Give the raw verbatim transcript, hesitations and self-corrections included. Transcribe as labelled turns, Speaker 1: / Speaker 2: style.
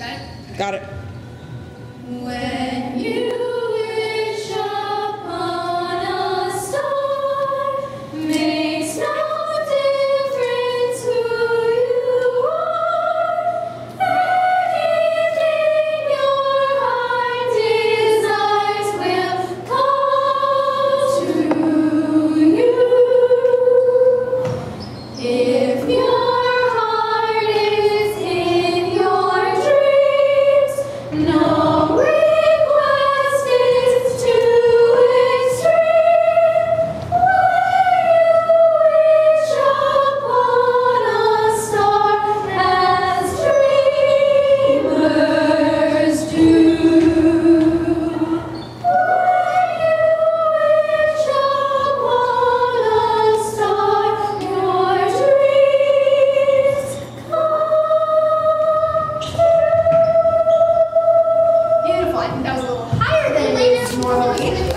Speaker 1: Okay?
Speaker 2: Got it.
Speaker 1: When you wish upon a star, makes no difference who you are. Anything your heart desires will come to you. If your heart is in your dreams, no request is too extreme. When you wish upon a star as dreamers do. When you wish upon a star, your dreams come true. Beautiful. I think that was a little higher than it is normally.